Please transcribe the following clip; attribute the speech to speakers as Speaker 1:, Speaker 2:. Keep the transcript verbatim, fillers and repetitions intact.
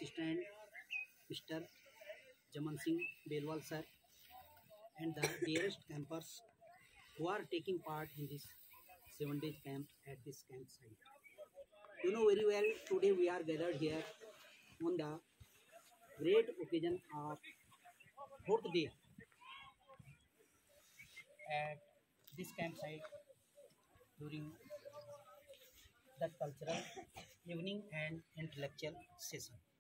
Speaker 1: Assistant Mister Jaman Singh Belwal sir, and the dearest campers who are taking part in this seven days camp at this campsite. You know very well, today we are gathered here on the great occasion of fourth day at this campsite during the cultural evening and intellectual session.